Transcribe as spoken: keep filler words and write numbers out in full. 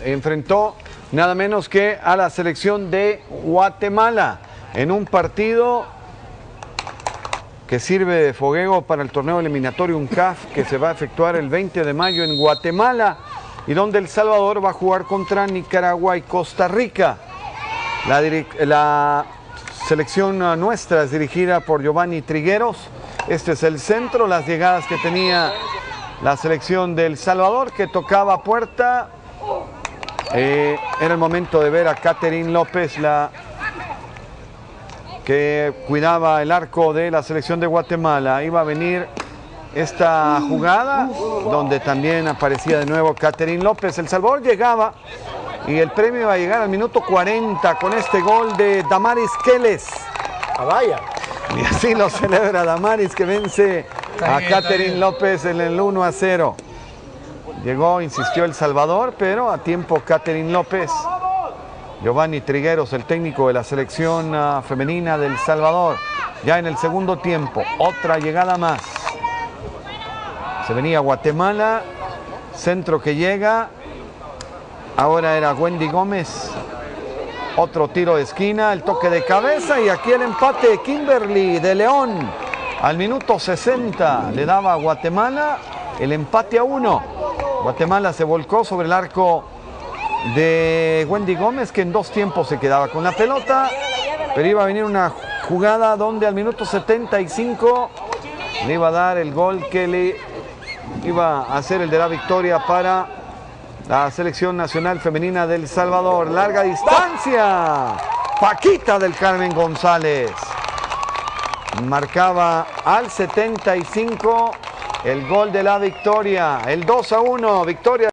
enfrentó nada menos que a la selección de Guatemala en un partido que sirve de fogueo para el torneo eliminatorio UNCAF que se va a efectuar el veinte de mayo en Guatemala y donde El Salvador va a jugar contra Nicaragua y Costa Rica. La, la selección nuestra es dirigida por Giovanni Trigueros. Este es el centro, las llegadas que tenía la selección de El Salvador, que tocaba puerta. Eh, era el momento de ver a Catherine López, la que cuidaba el arco de la selección de Guatemala. Iba a venir esta jugada, donde también aparecía de nuevo Catherine López. El Salvador llegaba y el premio iba a llegar al minuto cuarenta con este gol de Damaris Keles. Ah, vaya. Y así lo celebra Damaris, que vence a Catherine López en el uno a cero. Llegó, insistió El Salvador, pero a tiempo Catherine López. Giovanni Trigueros, el técnico de la selección uh, femenina del Salvador. Ya en el segundo tiempo, otra llegada más. Se venía Guatemala, centro que llega. Ahora era Wendy Gómez. Otro tiro de esquina, el toque de cabeza y aquí el empate de Kimberly de León. Al minuto sesenta le daba a Guatemala el empate a uno. Guatemala se volcó sobre el arco de Wendy Gómez, que en dos tiempos se quedaba con la pelota, pero iba a venir una jugada donde al minuto setenta y cinco le iba a dar el gol que le iba a hacer el de la victoria para la selección nacional femenina del Salvador. Larga distancia, Paquita del Carmen González marcaba al setenta y cinco el gol de la victoria, el dos a uno, victoria.